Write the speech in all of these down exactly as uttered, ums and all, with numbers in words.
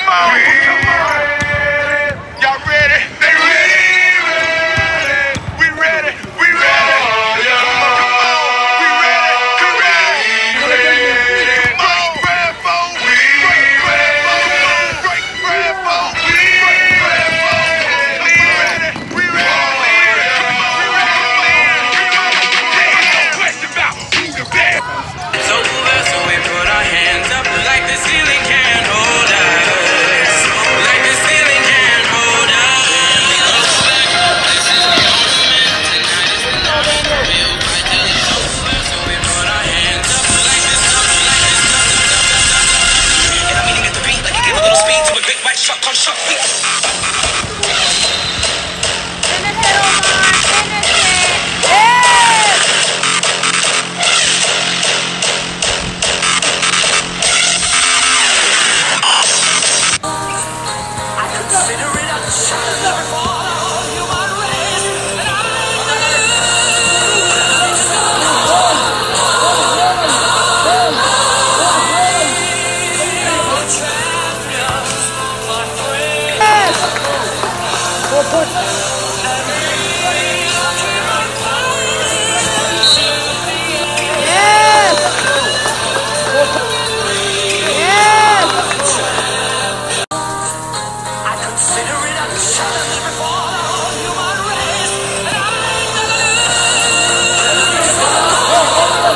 on, come on. Y'all ready? They ready? We ready? We ready? Come on, come on. We ready? We ready? Come on, Bravo. We ready? Break Bravo. We ready? We ready? We ready? Question about who the best. It's over, so we put our hands up like the ceiling can't hold us. Like the ceiling can't hold us. This is the ultimate. Tonight is the night. We'll fight till it's over, so we put our hands up like this, like this. And I'm eating at the beat like you give a little speed to a big white truck on Shark Week.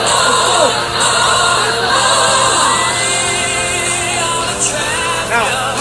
Now.